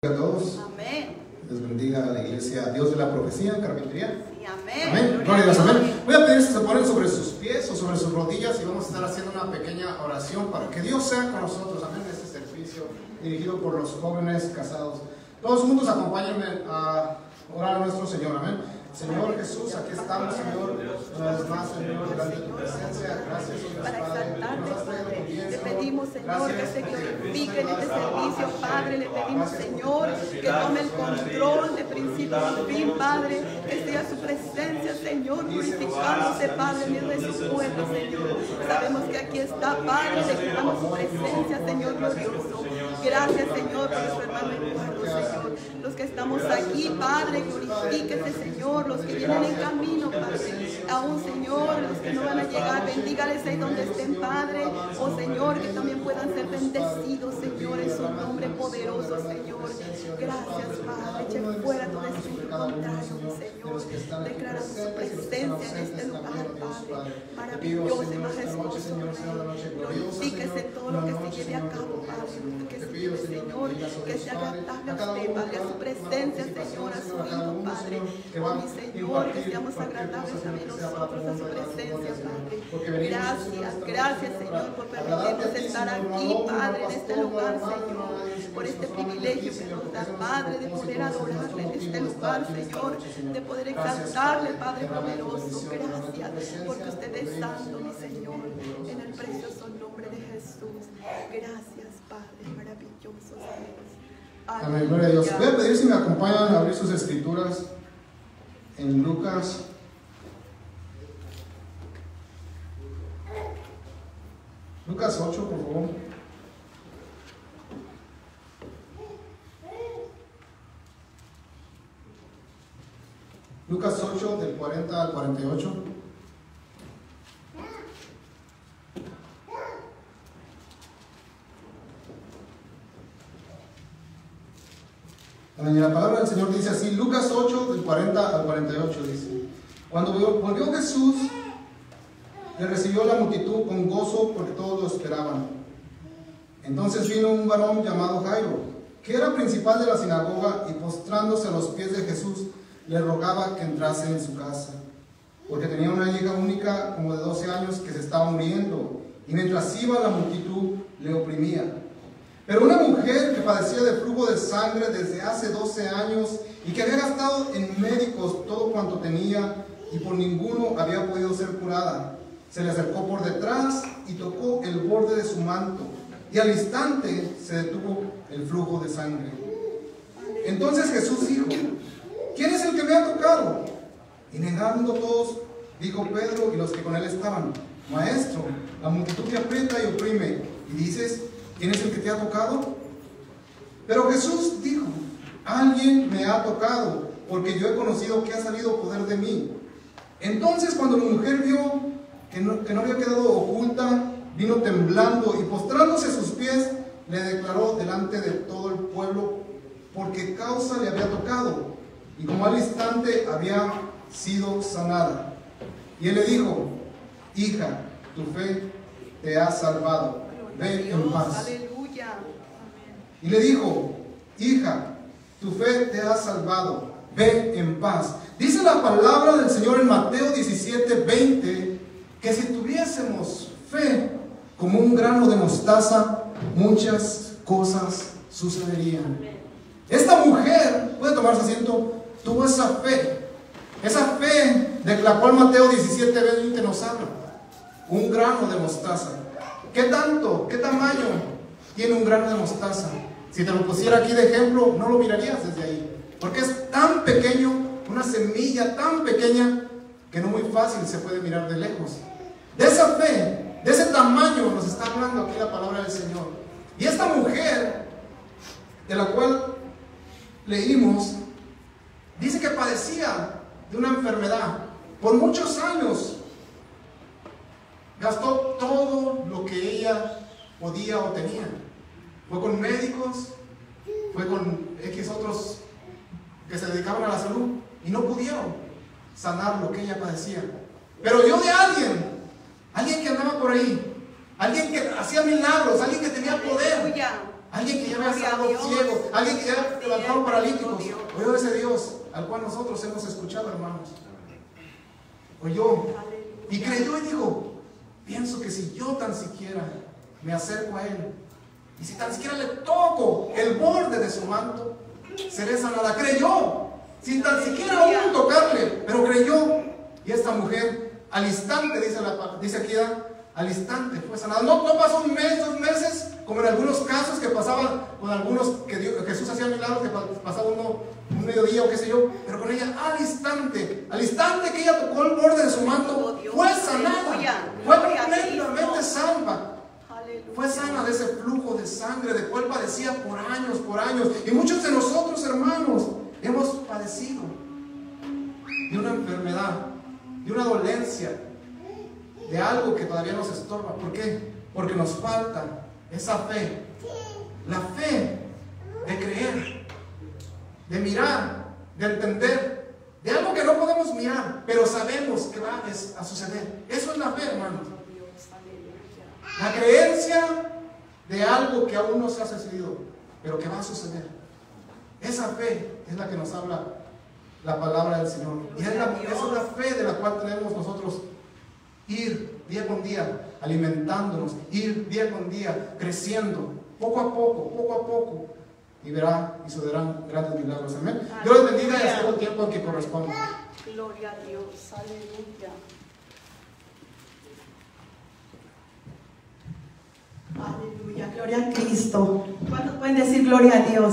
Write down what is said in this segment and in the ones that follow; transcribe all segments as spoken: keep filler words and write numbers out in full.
A todos. Amén. Les bendiga a la iglesia Dios de la Profecía en Carpintería. Sí, amén. Amén. Gloria a Dios. Amén. Voy a pedir que se ponen sobre sus pies o sobre sus rodillas y vamos a estar haciendo una pequeña oración para que Dios sea con nosotros. Amén. Este servicio dirigido por los jóvenes casados. Todos juntos acompáñenme a orar a nuestro Señor. Amén. Señor Jesús, aquí estamos, Señor, una vez más, Señor, delante de tu presencia. Gracias, Señor, Para Padre, exaltarte, nos has traído Padre, con bien, le Señor. pedimos, Señor, que Gracias, se porque glorifique en este nuestra servicio, alabanza, Padre. Le pedimos, Gracias, Señor, porque que tome el gracias, control de principio a fin, Padre. Que sea su presencia, Señor, glorificándose, Padre, en medio de su pueblo, Señor. Sabemos que aquí está, Padre, declaramos su presencia, Señor glorioso. Gracias, Señor, por su hermano Eduardo, Señor. Los que estamos aquí, Padre, glorifíquese, Señor. Los que vienen en camino, Padre. Aún, Señor, los que no van a llegar, bendígales ahí donde estén, Padre. Oh, Señor, que también puedan ser bendecidos, Señor, en su nombre poderoso, Señor. Gracias, Padre. Eche fuera todo espíritu contrario, Señor. Declaramos su presencia en este lugar, Padre. Maravilloso y majestuoso. Glorifíquese en todo lo que se lleve a cabo, Padre. Que se lleve, Señor, que se agradable a usted, Padre, a su presencia, Señor, a su Hijo, Padre. Oh, mi Señor, que seamos agradables también nosotros a su presencia, Padre. Gracias, gracias, Señor, por permitirnos estar aquí, Padre, en este lugar, Señor, por este privilegio que nos da, Padre, de poder adorarle en este lugar, Señor, de poder exaltarle, Padre poderoso. Gracias, porque usted es santo, mi Señor, en el precioso nombre de Jesús. Gracias, Padre, maravilloso Dios. Amén, gloria a Dios. Voy a pedir si me acompañan a abrir sus escrituras en Lucas. Lucas ocho, por favor. Lucas ocho, del cuarenta al cuarenta y ocho. Amén. La palabra del Señor dice así, Lucas ocho, del cuarenta al cuarenta y ocho, dice: Cuando volvió Jesús, le recibió la multitud con gozo porque todos lo esperaban. Entonces vino un varón llamado Jairo, que era principal de la sinagoga, y postrándose a los pies de Jesús, le rogaba que entrase en su casa, porque tenía una hija única como de doce años que se estaba muriendo, y mientras iba la multitud le oprimía. Pero una mujer que padecía de flujo de sangre desde hace doce años y que había gastado en médicos todo cuanto tenía y por ninguno había podido ser curada, se le acercó por detrás y tocó el borde de su manto, y al instante se detuvo el flujo de sangre. Entonces Jesús dijo: ¿quién es el que me ha tocado? Y negando todos, dijo Pedro y los que con él estaban: Maestro, la multitud te aprieta y oprime, y dices: ¿quién es el que te ha tocado? Pero Jesús dijo: alguien me ha tocado, porque yo he conocido que ha salido poder de mí. Entonces cuando la mujer vio que no, que no había quedado oculta, vino temblando y postrándose a sus pies, le declaró delante de todo el pueblo por qué causa le había tocado, y como al instante había sido sanada. Y él le dijo: hija, tu fe te ha salvado, ve en paz. Aleluya. Y le dijo: hija, tu fe te ha salvado, ve en paz. Dice la palabra del Señor en Mateo diecisiete, veinte, que si tuviésemos fe como un grano de mostaza, muchas cosas sucederían. Esta mujer, puede tomarse asiento, tuvo esa fe, esa fe de la cual Mateo diecisiete, veinte nos habla. Un grano de mostaza. ¿Qué tanto, qué tamaño tiene un grano de mostaza? Si te lo pusiera aquí de ejemplo, no lo mirarías desde ahí, porque es tan pequeño, una semilla tan pequeña, que no muy fácil se puede mirar de lejos. De esa fe, de ese tamaño nos está hablando aquí la palabra del Señor. Y esta mujer, de la cual leímos, dice que padecía de una enfermedad por muchos años. Gastó todo lo que ella podía o tenía. Fue con médicos, fue con X otros que se dedicaban a la salud y no pudieron sanar lo que ella padecía. Pero oyó de alguien, alguien que andaba por ahí, alguien que hacía milagros, alguien que tenía poder, alguien que ya había sanado ciegos, alguien que ya había levantado paralíticos. Oyó ese Dios al cual nosotros hemos escuchado, hermanos. Oyó y creyó y dijo: pienso que si yo tan siquiera me acerco a Él, y si tan siquiera le toco el borde de su manto, seré sanada. Creyó, sin tan siquiera aún tocarle, pero creyó. Y esta mujer, al instante, dice, la, dice aquí, al instante fue sanada. No, no pasó un mes, dos meses, como en algunos casos que pasaban con algunos que Dios, Jesús hacía milagros, que pasaba uno un mediodía o qué sé yo, pero con ella al instante, al instante que ella tocó el borde de su manto, fue sanada, fue completamente salva. Fue sana de ese flujo de sangre del cual padecía por años, por años. Y muchos de nosotros, hermanos, hemos padecido de una enfermedad, de una dolencia, de algo que todavía nos estorba. ¿Por qué? Porque nos falta esa fe, la fe de creer, de mirar, de entender, de algo que no podemos mirar, pero sabemos que va a suceder. Eso es la fe, hermanos. La creencia de algo que aún no se ha sucedido, pero que va a suceder. Esa fe es la que nos habla la palabra del Señor. Y es, la, es una fe de la cual tenemos nosotros ir día con día alimentándonos, ir día con día creciendo, poco a poco, poco a poco. Y verá y sucederán grandes milagros. Amén. Dios les bendiga y hasta el tiempo que corresponde. Gloria a Dios. Aleluya. Aleluya, gloria a Cristo. ¿Cuántos pueden decir gloria a Dios?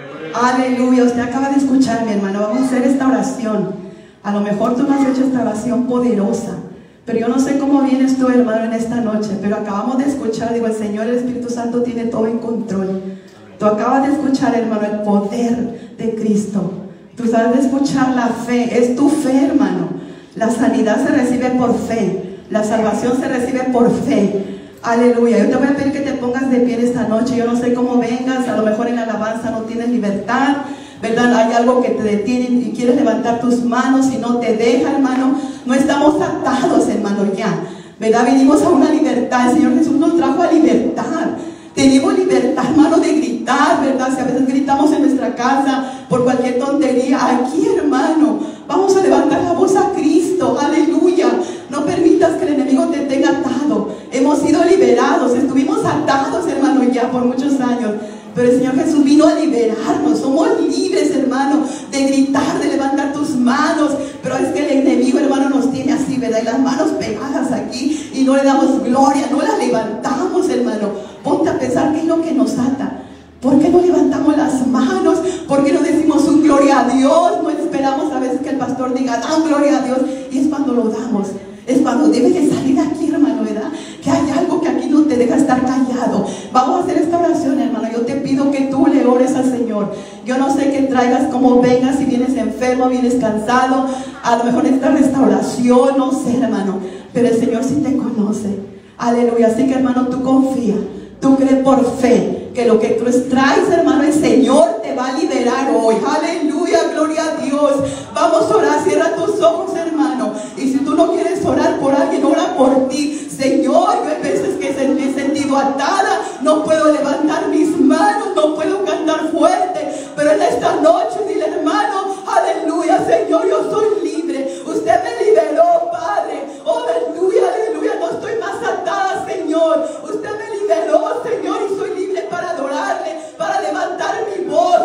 Aleluya, usted acaba de escuchar, mi hermano. Vamos a hacer esta oración. A lo mejor tú no has hecho esta oración poderosa, pero yo no sé cómo vienes tú, hermano, en esta noche, pero acabamos de escuchar, digo, el Señor, el Espíritu Santo tiene todo en control. Tú acabas de escuchar, hermano, el poder de Cristo. Tú sabes de escuchar la fe, es tu fe, hermano. La sanidad se recibe por fe, la salvación se recibe por fe. Aleluya. Yo te voy a pedir que te pongas de pie esta noche. Yo no sé cómo vengas, a lo mejor en la alabanza no tienes libertad, ¿verdad? Hay algo que te detiene y quieres levantar tus manos y no te deja, hermano. No estamos atados, hermano, ya, ¿verdad? Venimos a una libertad. El Señor Jesús nos trajo a libertad. Tenemos libertad, hermano, de gritar, ¿verdad? Si a veces gritamos en nuestra casa por cualquier tontería, aquí, hermano, vamos a levantar la voz a Cristo. Aleluya. No permitas que el enemigo te tenga atado. Hemos sido liberados, estuvimos atados, hermano, ya por muchos años. Pero el Señor Jesús vino a liberarnos. Somos libres, hermano, de gritar, de levantar tus manos. Pero es que el enemigo, hermano, nos tiene así, ¿verdad? Y las manos pegadas aquí y no le damos gloria, no las levantamos, hermano. Ponte a pensar qué es lo que nos ata. ¿Por qué no levantamos las manos? ¿Por qué no decimos un gloria a Dios? No esperamos a veces que el pastor diga, dan gloria a Dios. Y es cuando lo damos. Es cuando debes de salir aquí, hermano, ¿verdad? Que hay algo que aquí no te deja estar callado. Vamos a hacer esta oración, hermano. Yo te pido que tú le ores al Señor. Yo no sé qué traigas, cómo vengas, si vienes enfermo, vienes cansado. A lo mejor necesitas restauración, no sé, hermano. Pero el Señor sí te conoce. Aleluya. Así que, hermano, tú confía. Tú crees por fe que lo que tú traes, hermano, el Señor te va a liberar hoy. Aleluya, gloria a Dios. Vamos a orar, cierra tus ojos, hermano. Y si tú no quieres orar por alguien, ora por ti. Señor, yo hay veces que me he sentido atada, no puedo levantar mis manos, no puedo cantar fuerte. Pero en esta noche, dile, hermano, aleluya, Señor, yo soy libre. Usted me liberó, Padre. Oh, aleluya, aleluya, no estoy más atada, Señor. Usted me liberó, Señor, y soy libre para adorarle, para levantar mi voz.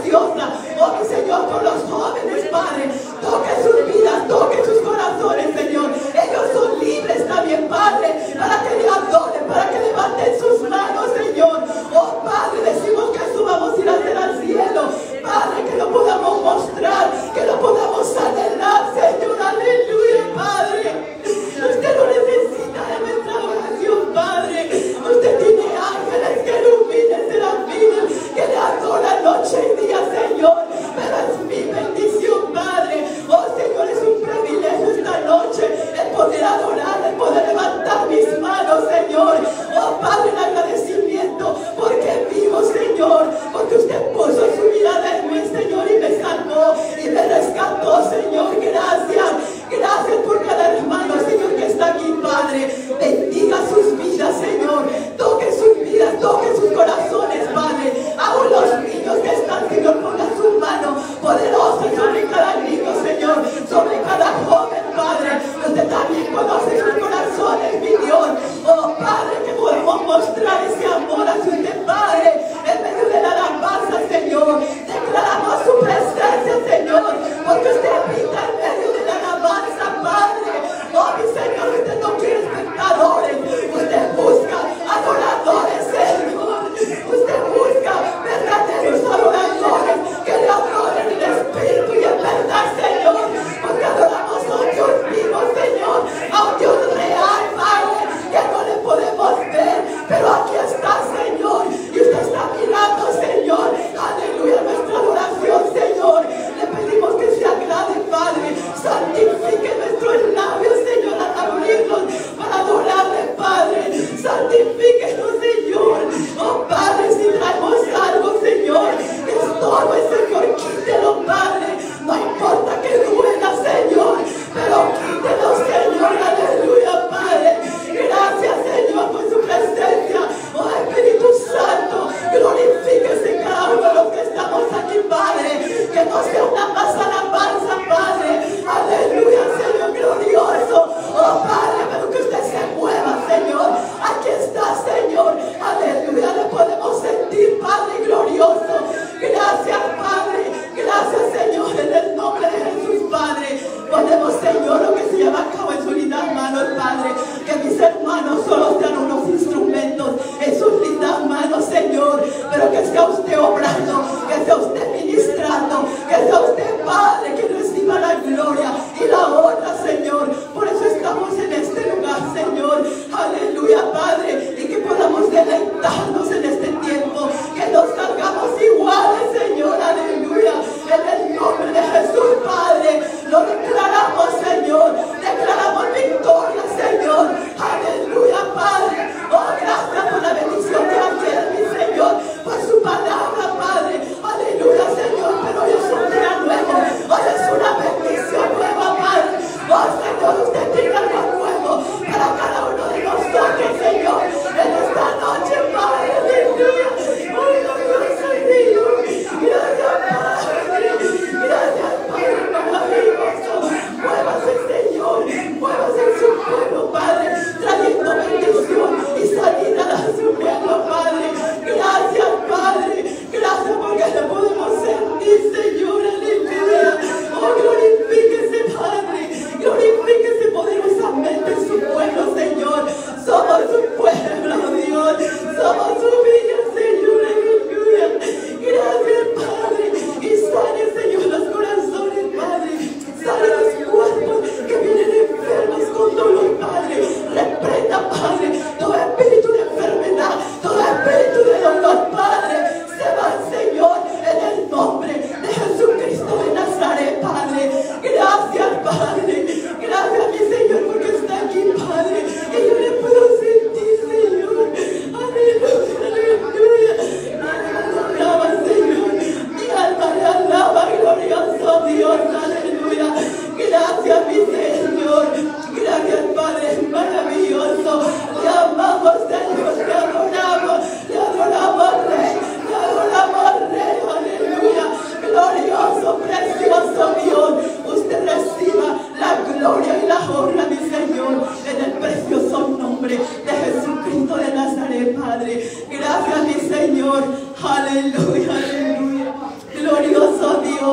preciosa. Oh, mi Señor, por los jóvenes, Padre. Toque sus vidas, toque sus corazones, Señor. Ellos son libres también, Padre, para que le adoren, para que levanten sus manos, Señor. Oh, Padre, decimos que subamos y ir a hacer al cielo. Padre, que lo podamos mostrar, que lo podamos anhelar, Señor. Aleluya, Padre. Usted no necesita de nuestra oración, Padre. Usted tiene ángeles, querubines, serafines, que le adoran noche y día, Señor. Pero es mi bendición, Padre. Oh, Señor, es un privilegio esta noche el poder adorar, el poder levantar mis manos, Señor. Oh, Padre, en agradecimiento, porque vivo, Señor, porque usted puso su mirada en mí, Señor, y me salvó y me rescató, Señor. Gracias, gracias por cada hermano, Señor, que está aquí, Padre. Bendiga sus vidas, Señor. Toque sus vidas, toque sus corazones, Padre. Aún los niños que están, Señor, ponga su mano poderosa sobre cada niño, Señor, sobre cada joven, Padre. Usted también conoce sus corazones, mi Dios. Oh, Padre, que podemos mostrar ese amor hacia usted, Padre, en medio de la alabanza, Señor. Declaramos su presencia, Señor, porque usted vive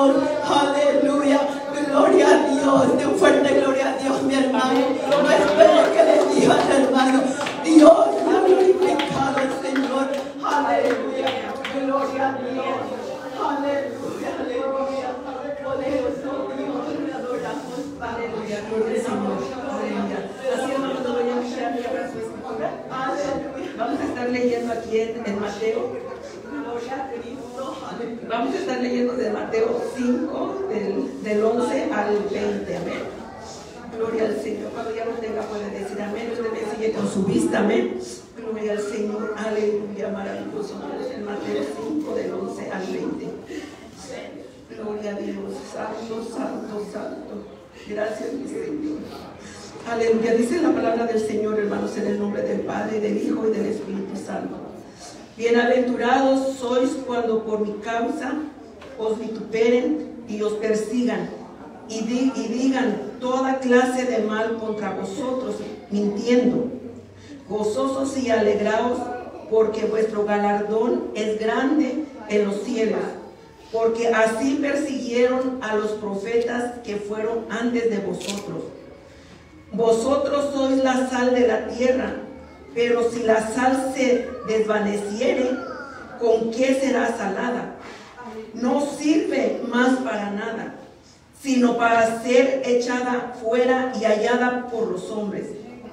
Señor. Aleluya. Gloria a Dios. De un fuerte gloria a Dios, mi hermano. No espero que le digan, hermano. Dios me ha glorificado, Señor. Aleluya. Gloria a Dios. Aleluya. Aleluya. Poderoso Dios. Le adoramos. Aleluya. Gloria al Señor. Aleluya. Así es, hermano, voy a mirar mi abrazo. Aleluya. Vamos a estar leyendo aquí en, en Mateo. Gloria a Cristo. Aleluya. Vamos a estar leyendo de Mateo cinco, del, del once al veinte. Amén. Gloria al Señor. Cuando ya lo tenga puede decir amén. Usted me sigue con su vista. Amén. Gloria al Señor. Aleluya. Maravilloso. En Mateo cinco, del once al veinte. Gloria a Dios. Santo, santo, santo. Gracias, mi Señor. Aleluya. Dice la palabra del Señor, hermanos, en el nombre del Padre, del Hijo y del Espíritu Santo. Bienaventurados sois cuando por mi causa os vituperen y os persigan y, di y digan toda clase de mal contra vosotros, mintiendo. Gozosos y alegraos, porque vuestro galardón es grande en los cielos, porque así persiguieron a los profetas que fueron antes de vosotros. Vosotros sois la sal de la tierra, pero si la sal se desvaneciere, ¿con qué será salada? No sirve más para nada, sino para ser echada fuera y hallada por los hombres.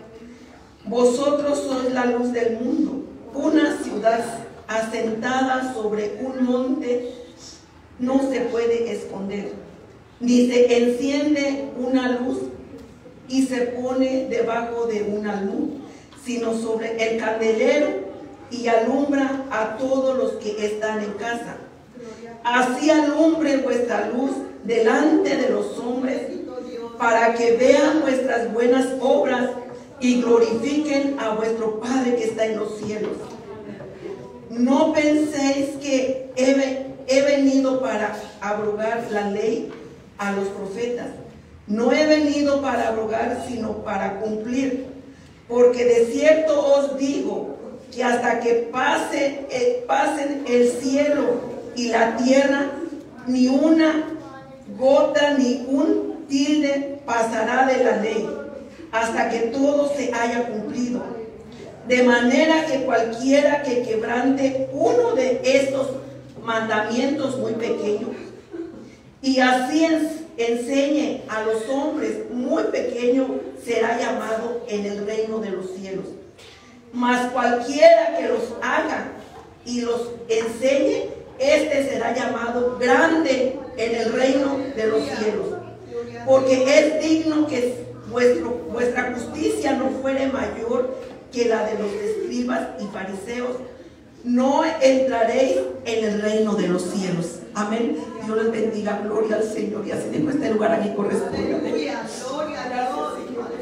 Vosotros sois la luz del mundo. Una ciudad asentada sobre un monte no se puede esconder, ni se enciende una luz y se pone debajo de una luz, sino sobre el candelero y alumbra a todos los que están en casa. Así alumbre vuestra luz delante de los hombres, para que vean vuestras buenas obras y glorifiquen a vuestro Padre que está en los cielos. No penséis que he, he venido para abrogar la ley a los profetas. No he venido para abrogar, sino para cumplir. Porque de cierto os digo que hasta que pase, eh, pasen el cielo y la tierra, ni una gota ni un tilde pasará de la ley, hasta que todo se haya cumplido. De manera que cualquiera que quebrante uno de estos mandamientos muy pequeños, y así enseñe a los hombres muy pequeños, será llamado en el reino de los cielos. Mas cualquiera que los haga y los enseñe, este será llamado grande en el reino de los cielos. Porque es digno que vuestro, vuestra justicia no fuere mayor que la de los escribas y fariseos. No entraréis en el reino de los cielos. Amén. Dios les bendiga. Gloria al Señor. Y así dejo este lugar aquí corresponde. Aleluya. Gloria a Dios.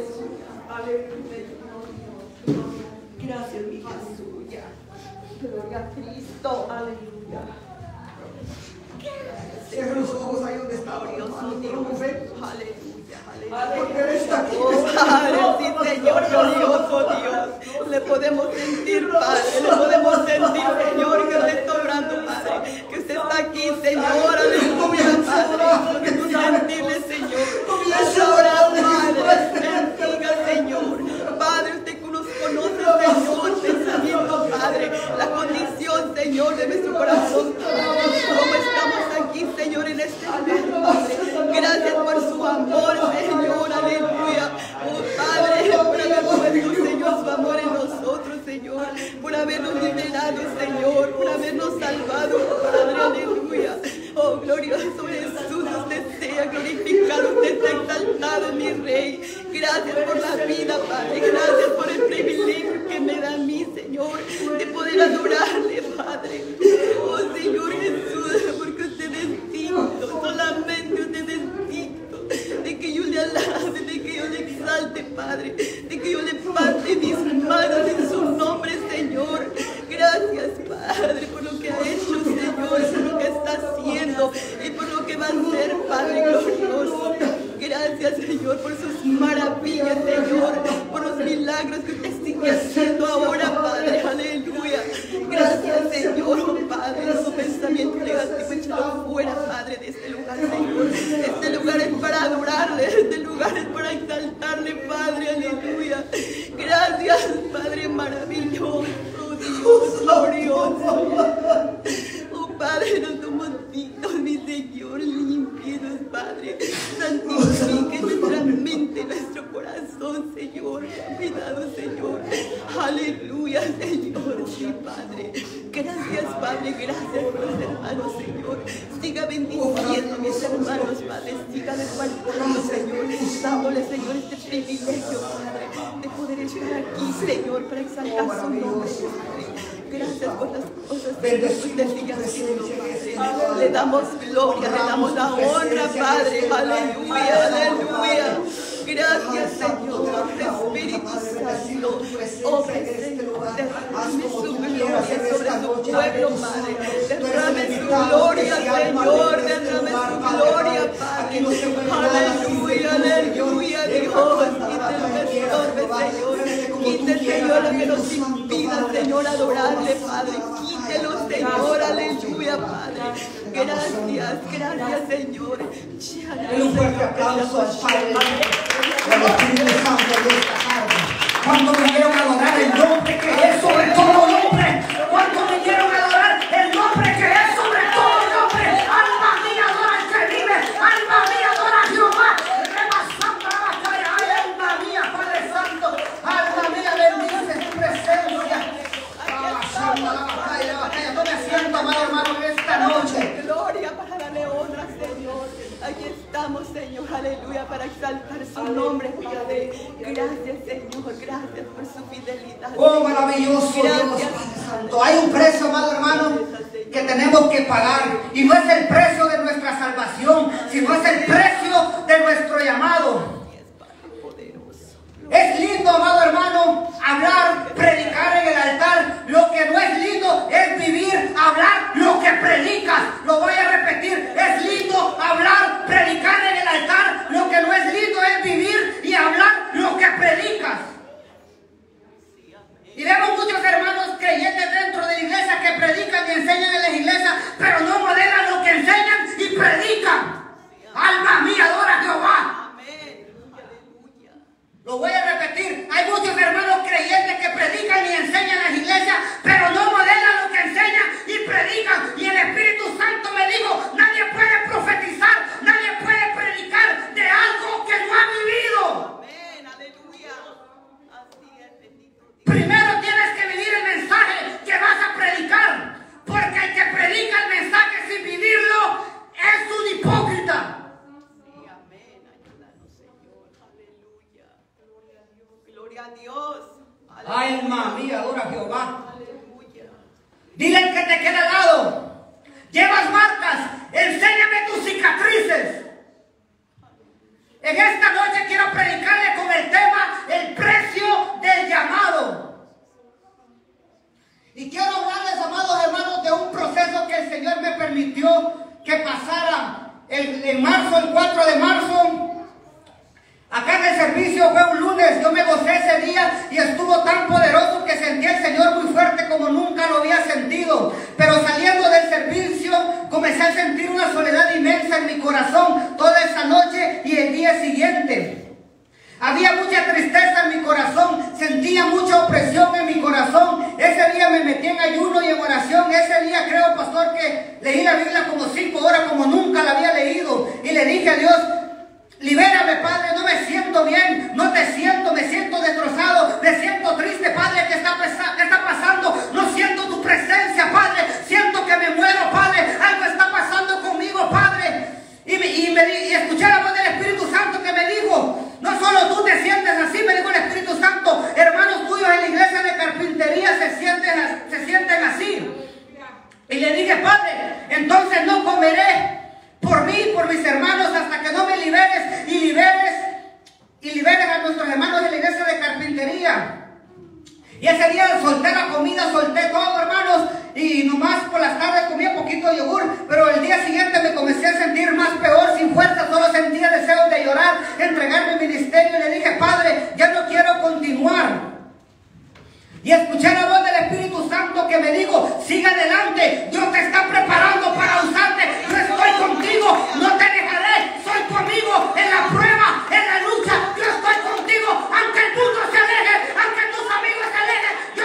Gracias, mi Jesús. Gloria a Cristo. Aleluya. Cierra los ojos ahí donde está. Glorioso Dios. Aleluya. Porque Él está aquí. Oh, Padre, sí, Señor, glorioso Dios. Le podemos sentir, Padre. Le podemos sentir, Señor, que usted está orando, Padre. Que usted está aquí, Señor. Aleluya, Padre. Podemos sentirle, Señor. Ahora, Padre, bendiga, Señor. Padre, usted nos conoce, Señor, pensamiento, Padre. La condición, Señor, de nuestro corazón. Como estamos aquí, Señor, en este lugar, Padre. Gracias por su amor, Señor, aleluya. Oh, Padre, por haber puesto, Señor, su amor en nosotros, Señor. Por habernos liberado, Señor. Por habernos salvado, Padre, aleluya. Oh, glorioso Jesús, usted sea glorificado, usted sea exaltado, mi Rey. Gracias por la vida, Padre. Gracias por el privilegio que me da a mí, Señor, de poder adorarle, Padre. Oh, Señor Jesús, porque usted es digno, solamente usted es digno de que yo le alabe, de que yo le exalte, Padre, de que yo le parte mis manos en su nombre, Señor. Gracias, Padre, por lo que ha hecho, Señor, por lo que está haciendo y por lo que va a hacer, Padre glorioso. Gracias, Señor, por sus maravillas, Señor, por los milagros que usted sigue haciendo ahora, Padre, aleluya. Gracias, Señor, oh, Padre, todo pensamiento negativo, échalo fuera, Padre, de este lugar, maravilloso, Dios glorioso. Oh Padre, no somos dignos, mi Señor, límpianos, Padre. Santifique nuestra mente, nuestro corazón, Señor. Cuidado, Señor. Aleluya, Señor. Sí, Padre. Gracias, Padre. Gracias por los hermanos, Señor. Siga bendiciendo a mis hermanos, Padre. Siga desguardando, Señor. Dándole, Señor, este privilegio, Padre, de poder estar aquí, Señor, para exaltar su nombre, Padre. Gracias por las cosas que usted sigue haciendo, Padre. Le damos gloria, le damos la honra, Padre. Aleluya, aleluya. Gracias, Señor. Espíritu Santo, obra, Señor. Derrame su gloria sobre su pueblo, Padre. Derrame su gloria, Señor. Derrame su gloria, Padre. Aleluya, aleluya, Dios. Quite lo que estorbe, Señor. Quite, Señor, lo que nos impida, Señor, adorarle, Padre. Quítelo, Señor. Aleluya, Padre. Gracias, gracias, Señor. Denle un fuerte aplauso al Padre, al Espíritu Santo de esta tarde. Cuando vinieron a adorar el nombre que es sobre todo nombre. Cuando vinieron a adorar el nombre que es sobre todo nombre. Alma mía, adora al que vive. Alma mía, adora a Jehová. Rebasando la batalla. Ay, alma mía, Padre Santo. Alma mía, bendice tu presencia. Rebasando la batalla, la batalla. Tome asiento, amado hermano, en esta noche. Gloria para darle honra, Señor. Aquí estamos, Señor, aleluya, para exaltar su nombre, Padre. Gracias, Señor, gracias por su fidelidad. Oh, maravilloso Dios, Padre Santo. Hay un precio, amado hermano, que tenemos que pagar. Y no es el precio de nuestra salvación, sino es el precio de nuestro llamado. Es lindo, amado hermano, hablar, predicar en el altar. Lo que no es lindo es vivir, hablar lo que predicas. Lo voy a repetir. Es lindo hablar, predicar en el altar. Lo que no es lindo es vivir y hablar lo que predicas. Y vemos muchos hermanos creyentes dentro de la iglesia que predican y enseñan en las iglesias, pero no modelan lo que enseñan y predican. Alma mía, adora a Jehová. Lo voy a repetir. Hay muchos hermanos creyentes que predican y enseñan en las iglesias, pero no modelan lo que enseñan y predican. Y el Espíritu Santo me dijo, nadie puede profetizar, nadie puede predicar de algo que no ha vivido. Amén, aleluya. Así es, bendito Dios. Primero tienes que vivir el mensaje que vas a predicar, porque el que predica el mensaje sin vivirlo es un hipócrita. Gloria a Dios. Alma mía, adora a Jehová. Aleluya. Dile al que te queda al lado, llevas marcas, enséñame tus cicatrices. En esta noche quiero predicarle con el tema el precio del llamado. Y quiero hablarles, amados hermanos, de un proceso que el Señor me permitió que pasara en, en marzo, el cuatro de marzo. Acá en el servicio fue un lunes, yo me gocé ese día y estuvo tan poderoso que sentí al Señor muy fuerte como nunca lo había sentido. Pero saliendo del servicio comencé a sentir una soledad inmensa en mi corazón toda esa noche y el día siguiente. Había mucha tristeza en mi corazón, sentía mucha opresión en mi corazón. Ese día me metí en ayuno y en oración. Ese día creo, pastor, que leí la Biblia como cinco horas como nunca la había leído. Y le dije a Dios, libérame, Padre, no me siento bien, no te siento, me siento destrozado, me siento triste, Padre, ¿qué está, qué está pasando? No siento tu presencia, Padre, siento que me muero, Padre, algo está pasando conmigo, Padre. Y, me, y, me, y escuché la voz del Espíritu Santo que me dijo, no solo tú te sientes así, me dijo el Espíritu Santo, hermanos tuyos en la iglesia de carpintería se sienten, se sienten así. Y le dije, Padre, entonces no comeré por mí y por mis hermanos hasta que no me liberes y liberes y liberes a nuestros hermanos de la iglesia de carpintería. Y ese día solté la comida, solté todo, hermanos, y nomás por las tardes comía poquito de yogur, pero el día siguiente me comencé a sentir más peor, sin fuerza, solo sentía deseos de llorar, entregar mi ministerio, y le dije, Padre, ya no quiero continuar. Y escuché la voz del Espíritu Santo que me dijo, sigue adelante, Dios te está preparando para usarte, yo estoy contigo, no te dejaré, soy tu amigo en la prueba, en la lucha, yo estoy contigo, aunque el mundo se aleje, aunque tus amigos se alejen,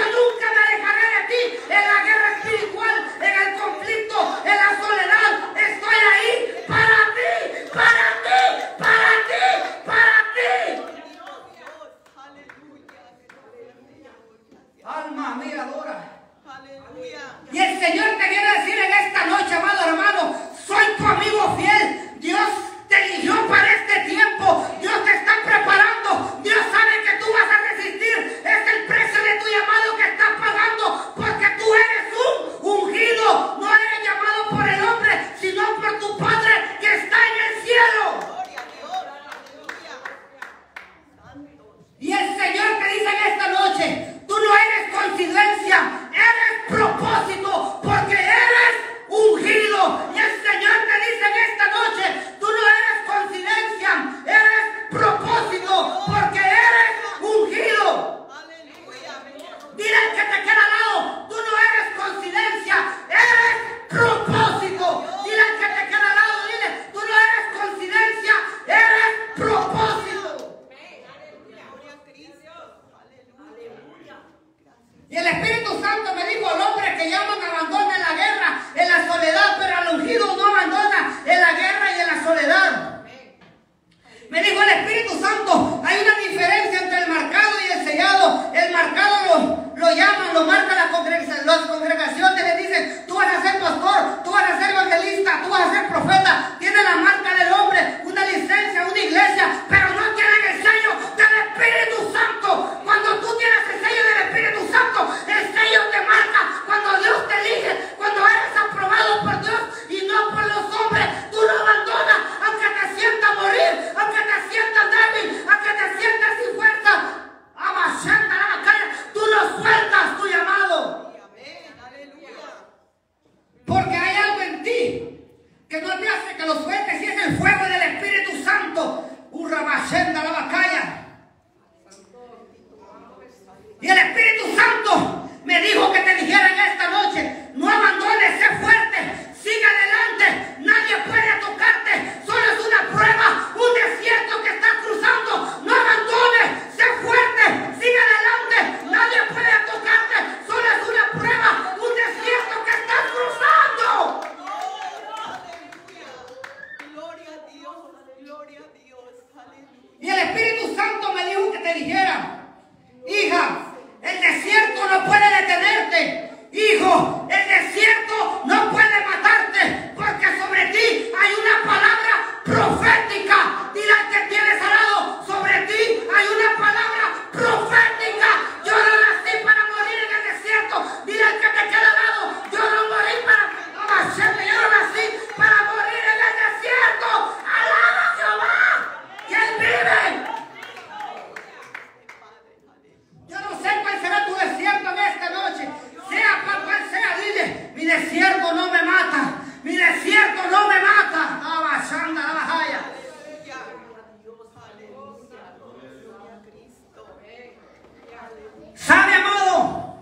que no te hace que lo sueltes y es el fuego del Espíritu Santo. Urra Bashenda la Bacaya. Y el Espíritu Santo me dijo que te dijera en esta noche: no abandones, sé fuerte, sigue adelante, nadie puede tocarte, solo es una prueba, un desierto que estás cruzando. No abandones, sé fuerte, sigue adelante, nadie puede tocarte, solo es una prueba, un desierto que estás cruzando. Gloria a Dios, gloria a Dios, aleluya. Y el Espíritu Santo me dijo que te dijera: hija, el desierto no puede detenerte. Hijo, el desierto no puede matarte, porque sobre ti hay una palabra profética. Dile al que tienes al lado: sobre ti hay una palabra profética. Yo no nací para morir en el desierto. Dile al que te queda al lado: yo no morí para hacerme, yo no nací para morir en el desierto. Alaba a Jehová, que Él vive. Yo no sé cuál será tu desierto en esta noche. Sea cual cual sea, dile: mi desierto no me mata. Mi desierto no me mata. Abashanda, abajaya. ¿Sabe, amado?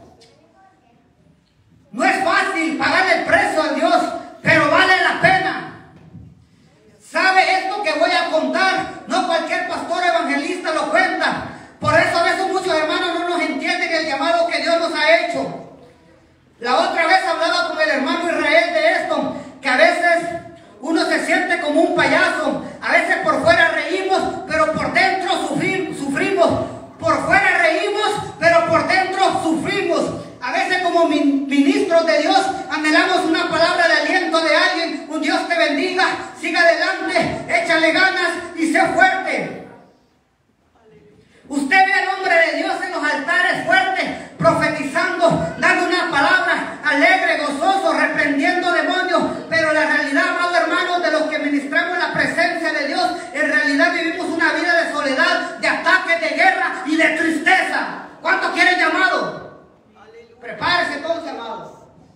No es fácil pagarle el precio a Dios, pero vale la pena. ¿Sabe esto que voy a contar? No cualquier pastor evangelista lo cuenta. Por eso a veces muchos hermanos no nos entienden el llamado que Dios nos ha hecho. La otra vez hablaba con el hermano Israel de esto, que a veces uno se siente como un payaso. A veces por fuera reímos, pero por dentro sufrimos. Por fuera reímos, pero por dentro sufrimos. A veces como ministros de Dios anhelamos una palabra de aliento de alguien. Un Dios te bendiga, siga adelante, échale ganas y sé fuerte. Usted ve al hombre de Dios en los altares fuerte, profetizando, dando una palabra alegre, gozoso, reprendiendo demonios. Pero la realidad, amados hermanos, de los que ministramos la presencia de Dios, en realidad vivimos una vida de soledad, de ataques, de guerra y de tristeza. ¿Cuántos quieren llamado? Aleluya. Prepárese entonces, amados.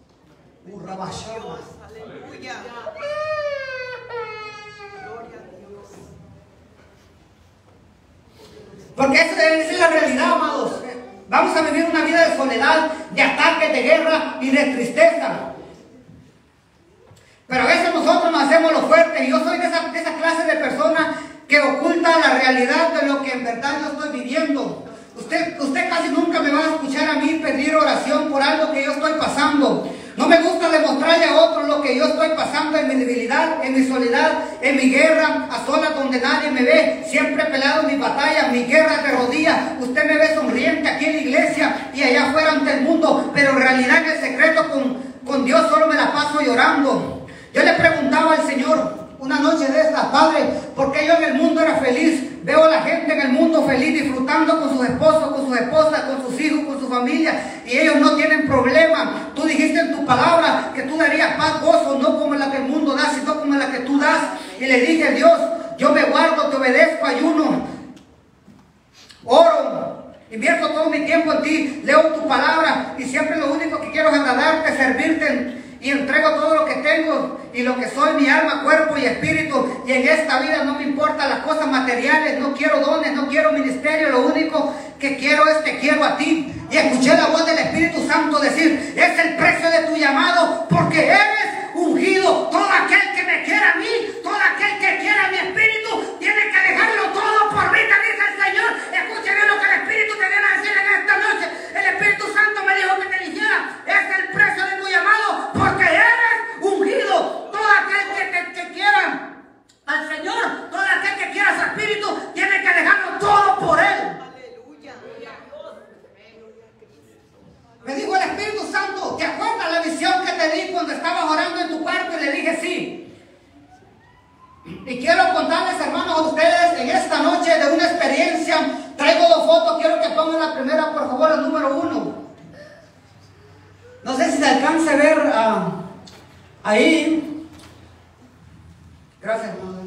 Aleluya. Porque esa debe ser la realidad, amados. Vamos a vivir una vida de soledad, de ataques, de guerra y de tristeza. Pero a veces nosotros nos hacemos los fuertes. Y yo soy de esa, de esa clase de personas que oculta la realidad de lo que en verdad yo estoy viviendo. Usted, usted casi nunca me va a escuchar a mí pedir oración por algo que yo estoy pasando. No me gusta demostrarle a otros lo que yo estoy pasando en mi debilidad, en mi soledad, en mi guerra, a solas donde nadie me ve, siempre peleado en mis batallas, mis guerras de rodillas. Usted me ve sonriente aquí en la iglesia y allá afuera ante el mundo, pero en realidad en el secreto con, con Dios solo me la paso llorando. Yo le preguntaba al Señor una noche de estas: Padre, ¿por qué yo en el mundo era feliz? Veo a la gente en el mundo feliz, disfrutando con sus esposos, con sus esposas, con sus hijos, con su familia, y ellos no tienen problema. Tú dijiste en tu palabra que tú darías paz, gozo, no como la que el mundo da, sino como la que tú das. Y le dije: Dios, yo me guardo, te obedezco, ayuno, oro, invierto todo mi tiempo en ti, leo tu palabra, y siempre lo único que quiero es agradarte, servirte, y entrego todo lo que tengo y lo que soy, mi alma, cuerpo y espíritu. Y en esta vida no me importan las cosas materiales, no quiero dones, no quiero ministerio, lo único que quiero es te quiero a ti. Y escuché la voz del Espíritu Santo decir: es el precio de tu llamado, porque eres ungido. Todo aquel que me quiera a mí, todo aquel que quiera mi espíritu, tiene que dejarlo todo por mí, te dice el Señor. Escuche bien lo que el Espíritu te viene a decir en esta noche. El Espíritu Santo me dijo que te dijera: es el precio de tu llamado, porque eres ungido. Todo aquel que, que, que quiera al Señor, todo aquel que quiera su espíritu, tiene que dejarlo todo por Él. Me dijo el Espíritu Santo: ¿te acuerdas la visión que te di cuando estabas orando en tu cuarto? Y le dije: sí. Y quiero contarles, hermanos, a ustedes en esta noche de una experiencia. Traigo dos fotos, quiero que pongan la primera, por favor, la número uno. No sé si se alcance a ver uh, ahí. Gracias, hermano.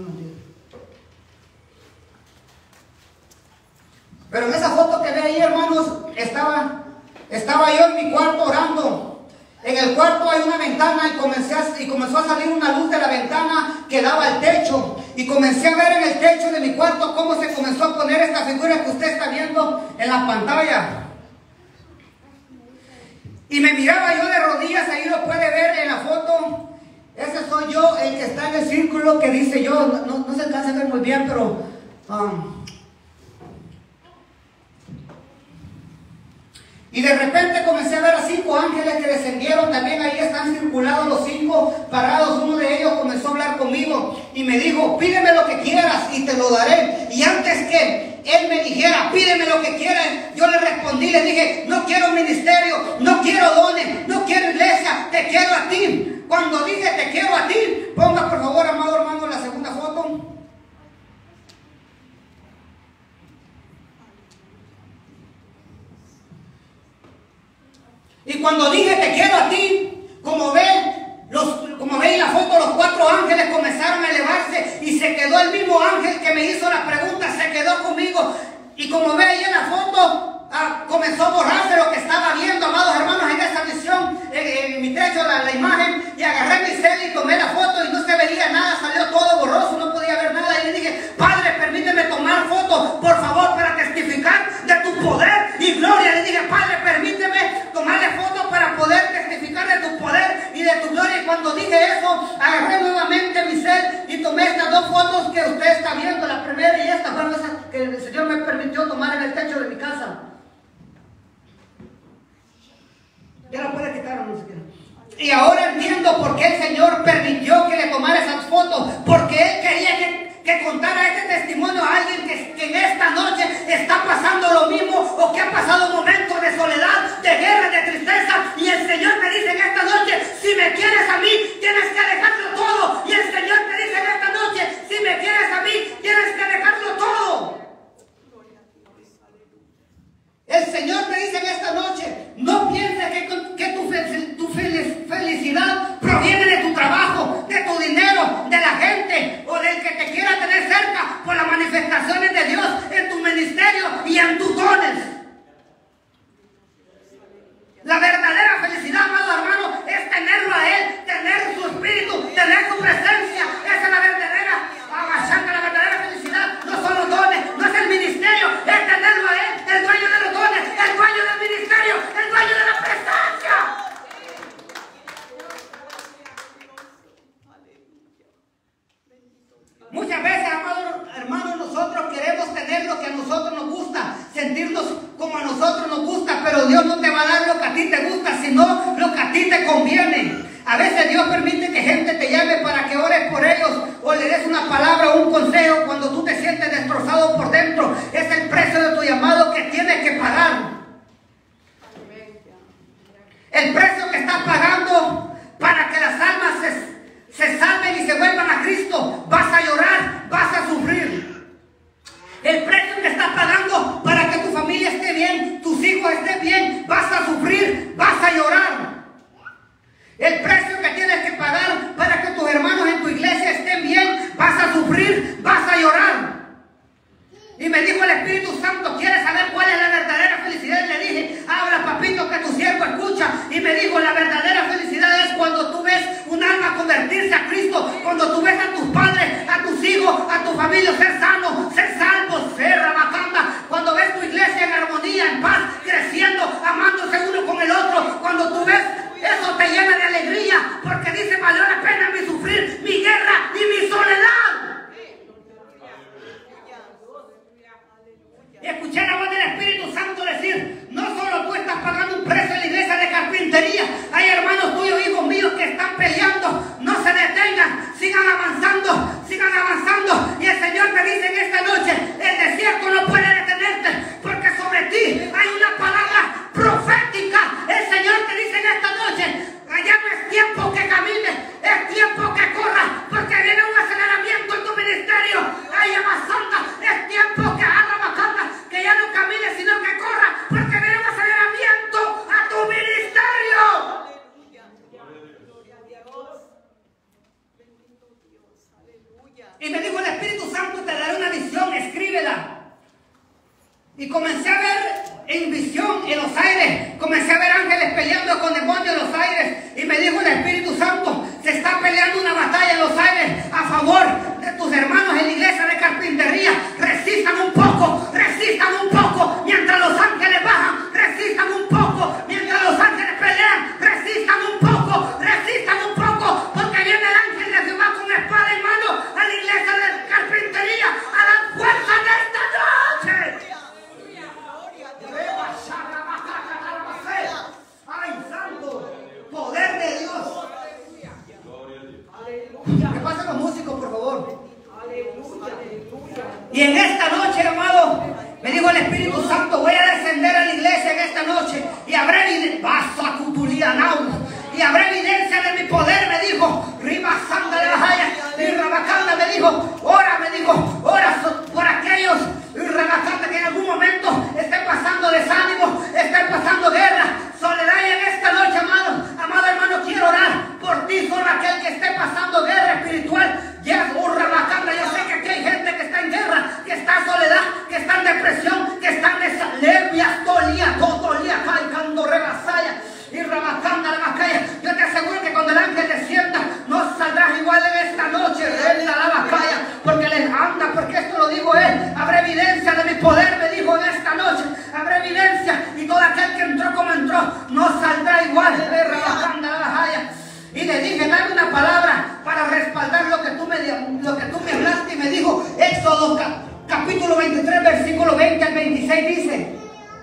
Pero en esa foto que ve ahí, hermanos, estaba, estaba yo en mi cuarto orando. En el cuarto hay una ventana y, comencé a, y comenzó a salir una luz de la ventana que daba al techo. Y comencé a ver en el techo de mi cuarto cómo se comenzó a poner esta figura que usted está viendo en la pantalla. Y me miraba yo de rodillas, ahí lo puede ver en la foto. Ese soy yo, el que está en el círculo que dice yo. No, no se alcanza a ver muy bien, pero... Um, y de repente comencé a ver a cinco ángeles que descendieron. También ahí están circulados los cinco parados. Uno de ellos comenzó a hablar conmigo y me dijo: pídeme lo que quieras y te lo daré. Y antes que él me dijera: pídeme lo que quieras, yo le respondí, le dije: no quiero ministerio, no quiero dones, no quiero iglesia, te quiero a ti. Cuando dije te quiero a ti, ponga por favor, amado hermano, la segunda foto. Y cuando dije te quiero a ti, como ven, los, como ven en la foto, los cuatro ángeles comenzaron a elevarse y se quedó el mismo ángel que me hizo la pregunta, se quedó conmigo. Y como ven ahí en la foto, ah, comenzó a borrarse lo que estaba viendo, amados hermanos, en esa visión, en, en mi techo, la, la imagen, y agarré mi cel y tomé la foto y no se veía nada, salió todo borroso, no podía ver nada. Y le dije: Padre, permíteme tomar fotos, por favor, para testificar de tu poder y gloria. Le dije: Padre, permíteme tomarle fotos para poder testificar de tu poder y de tu gloria. Y cuando dije eso, agarré nuevamente mi cel y tomé estas dos fotos que usted está viendo, la primera y esta, fueron esas que el Señor me permitió tomar en el techo de mi casa. Ya la puede quitar, no se quiera. Y ahora entiendo por qué el Señor permitió que le tomara esas fotos, porque Él quería que, que contara este testimonio a alguien que, que en esta noche está pasando lo mismo, o que ha pasado momentos de soledad, de guerra, de tristeza, y el Señor me dice en esta noche: si me quieres a mí, tienes que dejarlo todo. Y el Señor me dice en esta noche: si me quieres a mí, tienes que dejarlo todo. El Señor te dice en esta noche: no pienses que, que tu, tu felicidad proviene de tu trabajo, de tu dinero, de la gente o del que te quiera tener cerca por las manifestaciones de Dios en tu ministerio y en tus dones. La verdadera felicidad, amado hermano, es tenerlo a Él, tener su espíritu, tener su presencia. Esa es la verdadera, la verdadera felicidad. No son los dones, no es el ministerio, es tenerlo a Él, el dueño de los dones, el dueño del ministerio, el dueño de la presencia. Muchas veces, amados hermanos, nosotros queremos tener lo que a nosotros nos gusta, sentirnos como a nosotros nos gusta, pero Dios no te va a dar lo que a ti te gusta, sino lo que a ti te conviene. A veces Dios permite que gente te llame para que ores por ellos o le des una palabra o un consejo cuando tú te sientes destrozado por dentro. Es el precio de tu llamado que tienes que pagar. El precio que estás pagando para que las almas se, se salven y se vuelvan a Cristo. Vas a llorar, vas a sufrir. El precio que estás pagando para que tu familia esté bien, tus hijos estén bien, vas a sufrir, vas a llorar. El precio que tienes que pagar para que tus hermanos en tu iglesia estén bien, vas a sufrir, vas a llorar. Y me dijo el Espíritu Santo: ¿quieres saber cuál es la verdadera felicidad? Y le dije: habla, papito, que tu siervo escucha. Y me dijo: la verdadera felicidad es cuando tú ves un alma convertirse a Cristo, cuando tú ves a tus padres, a tus hijos, a tu familia ser sanos, ser salvos, ser rabacanda, cuando ves tu iglesia en armonía, en paz, creciendo, amándose uno con el otro, cuando tú ves eso, te llena de alegría, porque dice: valió la pena mi sufrir, mi guerra y mi soledad. Y escuché la voz del Espíritu Santo decir: no solo tú estás pagando un precio en la iglesia de carpintería, hay hermanos tuyos, hijos míos, que están peleando. No se detengan, sigan avanzando, sigan avanzando. Y el Señor te dice en esta noche: el desierto no puede detenerte, porque sobre ti hay una palabra profética. El Señor te dice en esta noche: allá no es tiempo que camines, es tiempo que corras, porque viene un aceleramiento en tu ministerio. Ay, Amasanda, es tiempo que haga bacana, que ya no camines, sino que corras, porque viene un aceleramiento a tu ministerio. Y me dijo el Espíritu Santo: te daré una visión, escríbela. Y comencé a ver en visión, en los aires, comencé a ver ángeles peleando con demonios en los aires. Y me dijo el Espíritu Santo: se está peleando una batalla en los aires a favor Y en esta noche, amado, me dijo el Espíritu Santo, voy a descender a la iglesia en esta noche y habrá evidencia, y habrá evidencia de mi poder, me dijo. Ribasanda de Bajaya, y Rabacanda me dijo, ora, me dijo, ora por aquellos, y Rabacanda, que en algún momento estén pasando desánimo, estén pasando guerra, soledad. Y en esta noche, amado, amado hermano, quiero orar por ti, solo aquel que esté pasando guerra espiritual. Ya, oh, Rabacanda, yo sé que aquí hay gente que está en guerra, que está en soledad, que está en depresión, que está en esa levia, tolía, tolía, caicando, rebasaya. Y Rabacanda, la Bacaya, yo te aseguro que cuando el ángel descienda, no saldrás igual en esta noche, reina la Bacaya, porque les anda, porque esto lo dijo él. Habrá evidencia de mi poder, me dijo en esta noche, habrá evidencia, y todo aquel que entró como entró, no saldrá igual, de Rabacanda, la Bacaya. Y le dije, dame una palabra para respaldar lo que tú me, lo que tú me hablaste, y me dijo, Éxodo capítulo veintitrés, versículo veinte al veintiséis, dice: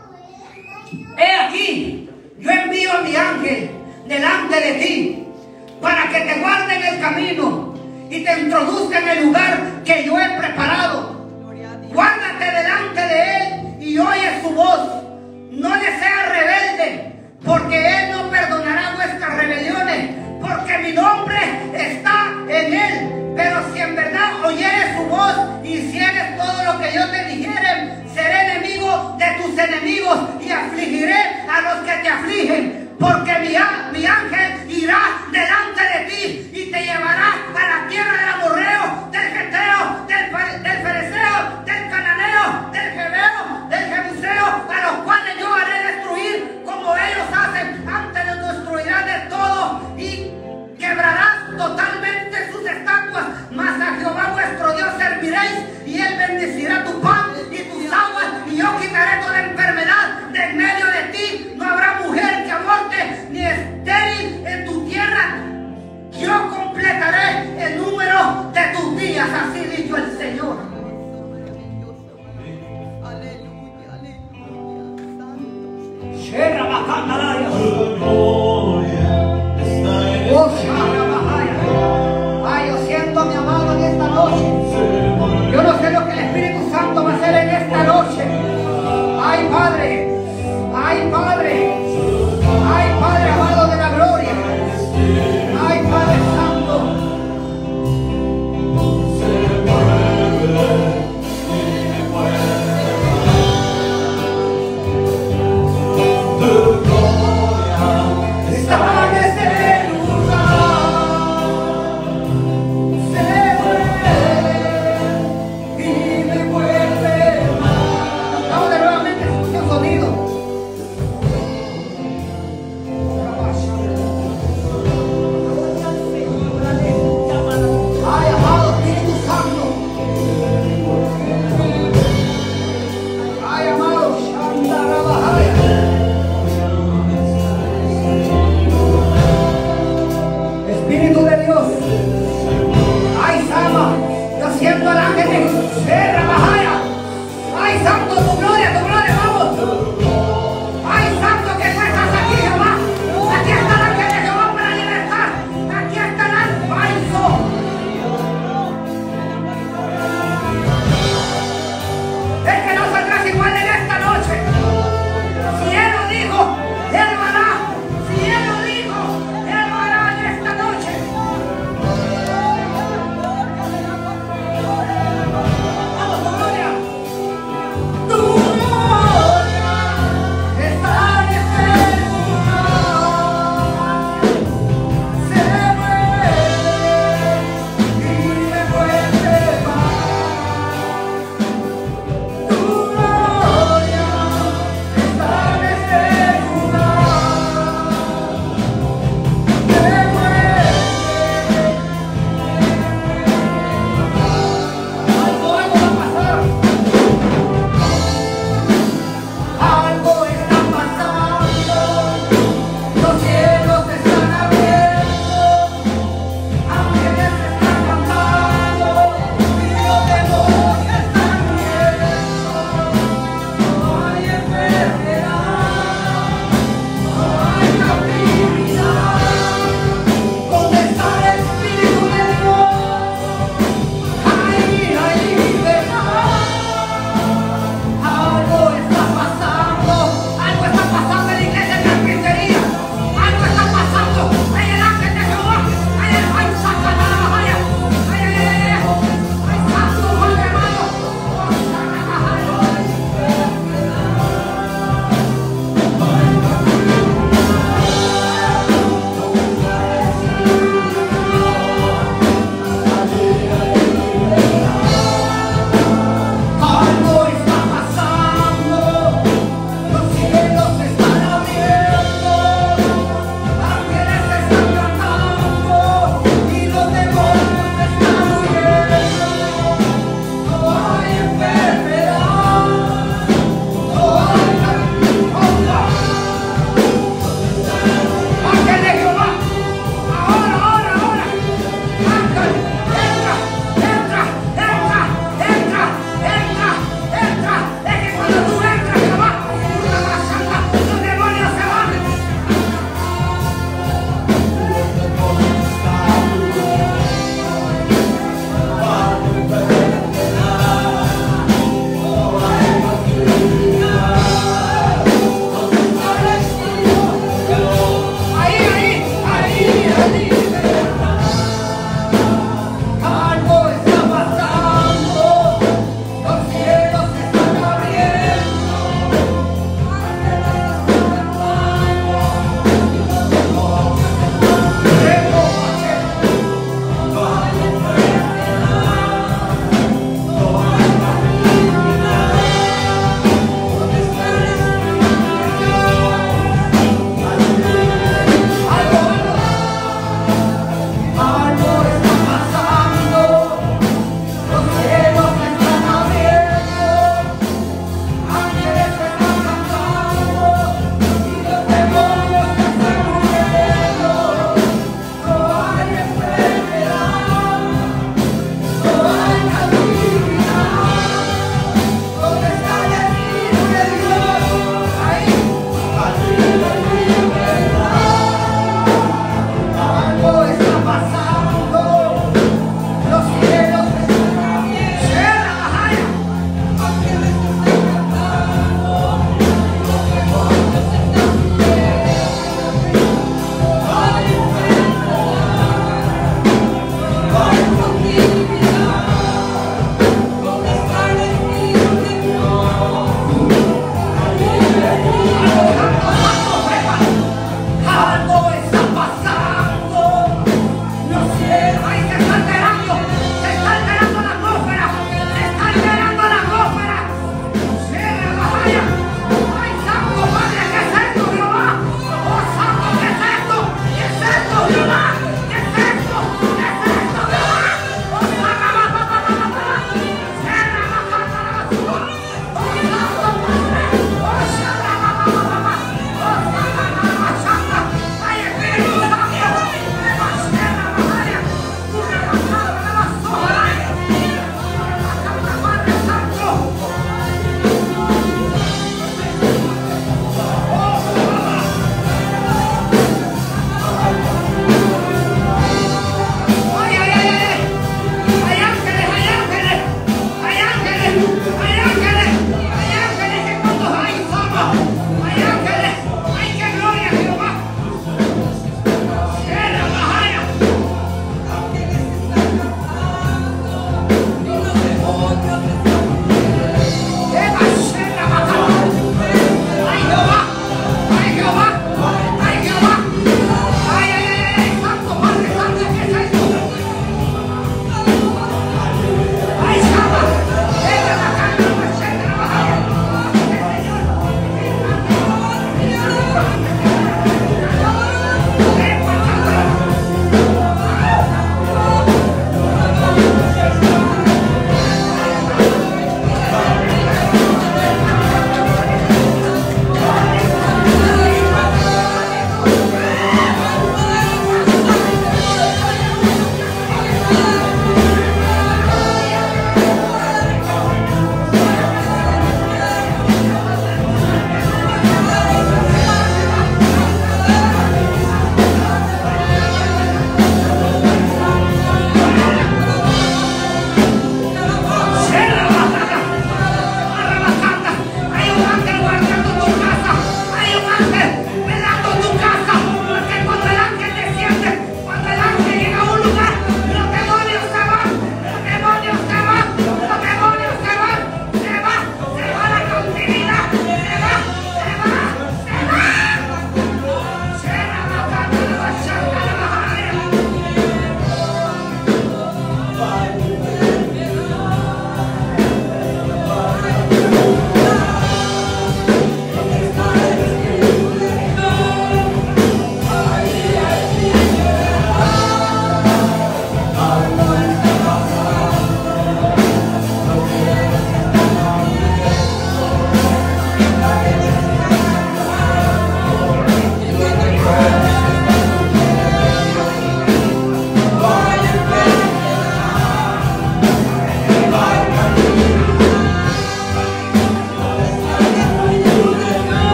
he aquí, yo envío a mi ángel delante de ti para que te guarde en el camino y te introduzca en el lugar que yo he preparado. Guárdate delante de él y oye su voz. No le seas rebelde, porque él no perdonará vuestras rebeliones, porque mi nombre está en él. Pero si en verdad oyeres su voz y hicieres todo lo que yo te dijere, seré enemigo de tus enemigos y afligiré a los que te afligen. Porque mi, mi ángel irá delante de ti y te llevará a la tierra del amorreo, del geteo, del, del fereceo, del cananeo, del jebeo, del jebuseo, a los cuales yo haré destruir como ellos hacen. Antes los destruirás de todo y quebrarás totalmente sus estatuas. Mas a Jehová vuestro Dios serviréis, y él bendecirá tu pan y tus aguas, y yo quitaré toda enfermedad de en medio de ti. No habrá mujer que aborte, ni estéril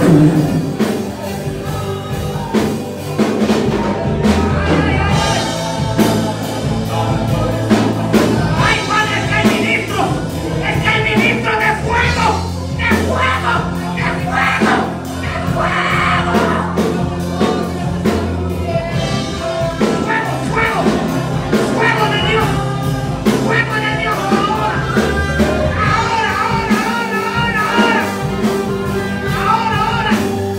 Ahora, ahora, ahora, ahora.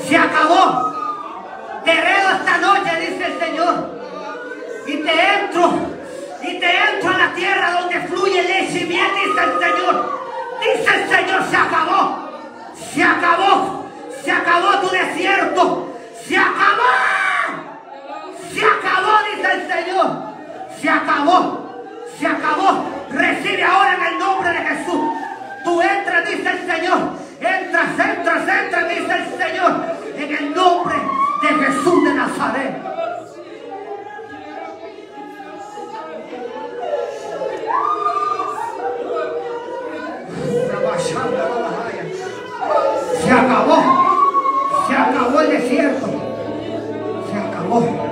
Se acabó. Te heredo esta noche, dice el Señor. Y te entro, y te entro a la tierra donde fluye leche y miel, dice el Señor. Dice el Señor, se acabó. Se acabó. Se acabó tu desierto. Se acabó. Se acabó, dice el Señor. Se acabó. Se acabó. Recibe ahora en el nombre de Jesús. Tú entras, dice el Señor. Entras, entras, entras, dice el Señor. En el nombre de Jesús de Nazaret. Se acabó. Se acabó el desierto. Se acabó.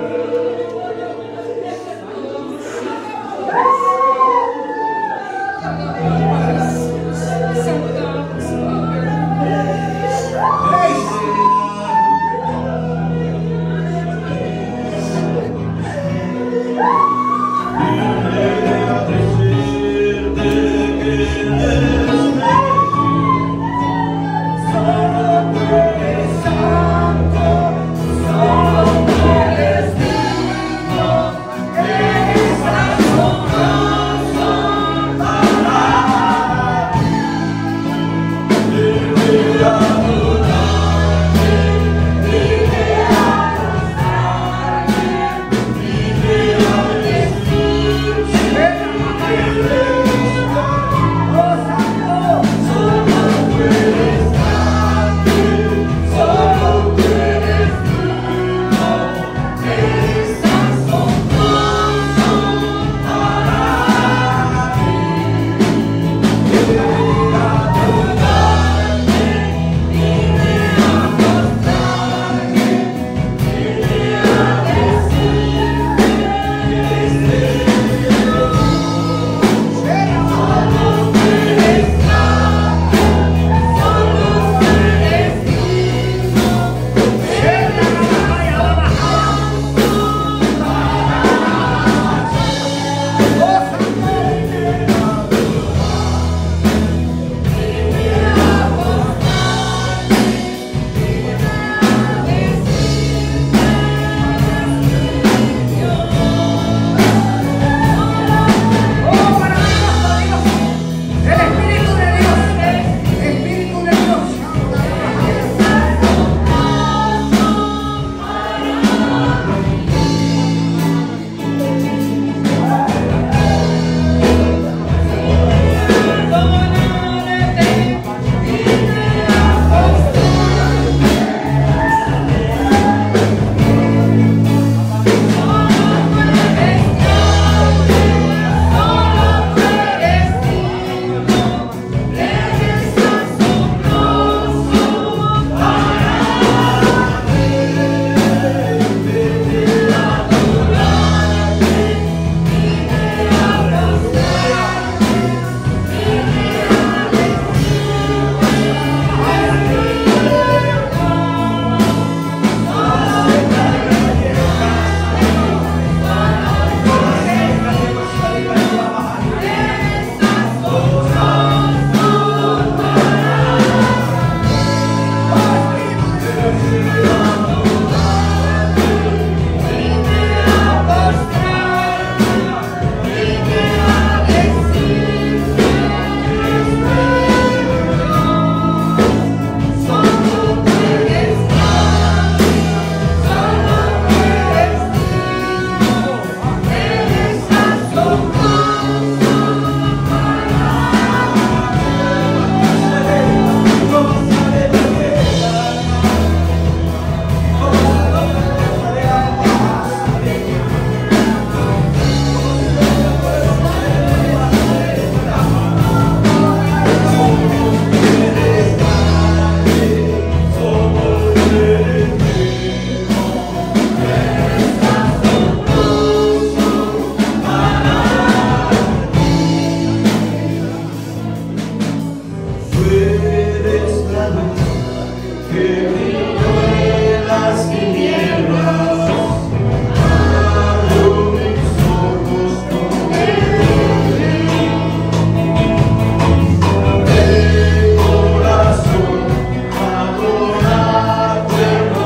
Adorar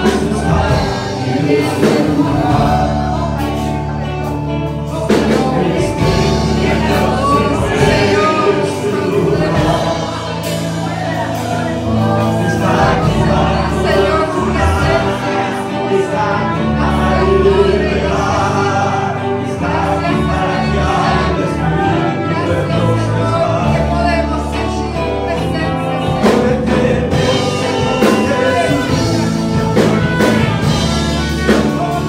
Gracias.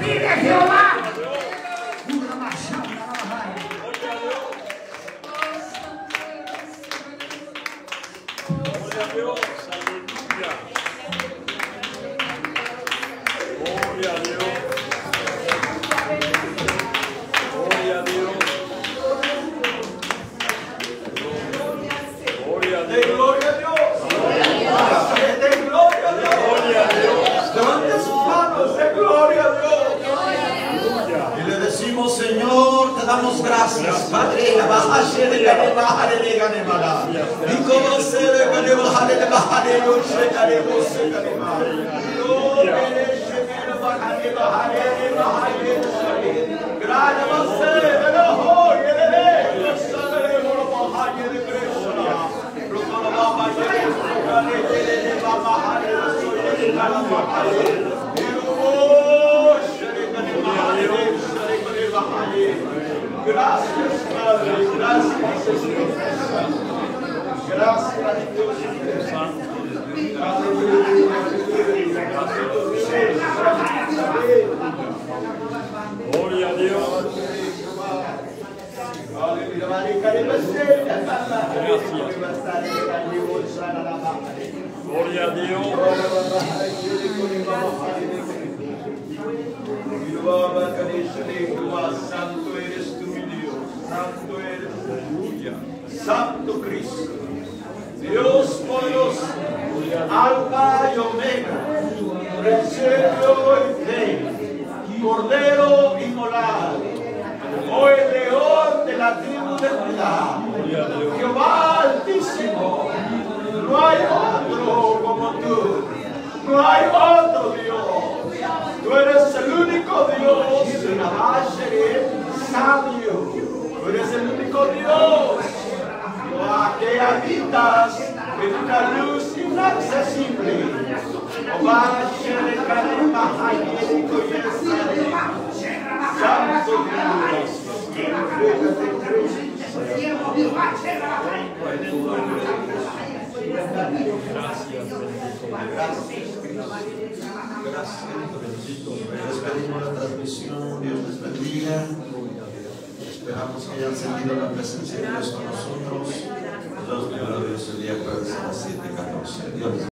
pide Jehová. Gloria a Dios. Gloria a Dios. Gloria a Dios. De gloria a Dios. De gloria a Dios. Gloria a Dios. Levante sus manos de gloria a Dios. Y le decimos, Señor, te damos gracias. Padre, la bajaje de la baja de Ganemala. Y como se le va de bajar de bajar de los secaremos, secaremos. Gracias, Padre, gracias, Señor. Gracias, Dios Santo. Gloria a Dios. Gloria a Dios. Santo eres tú, mi Dios. Santo eres, aleluya. Santo Cristo. Dios poderoso. Alfa y Omega. Principio y fin. Cordero inmolado. Oh, el león de la tribu de Judá. Jehová altísimo. No hay otro como tú. No hay otro Dios. Tú eres el único Dios. Sabio. Tú eres el único Dios. Que habitas en una luz inaccesible. Santo Dios. Despedimos la transmisión. Dios les bendiga. Esperamos que hayan sentido la presencia de Dios con nosotros. Nos vemos el día jueves a las siete catorce. Dios.